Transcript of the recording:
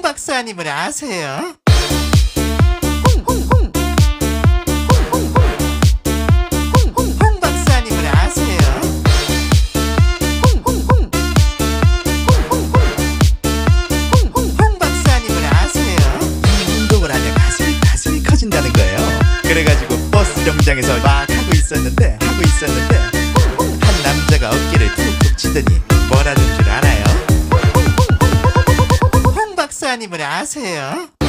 박사님을 아세요? 홍 박사님을 아세요? 홍 박사님을 아세요? 이 운동을 하면 가슴이 커진다는 거예요. 그래가지고 버스 정류장에서 막 하고 있었는데 한 남자가 어깨를 툭툭 치더니 뭐라는 줄 알아요? 홍 박사님을 아세요?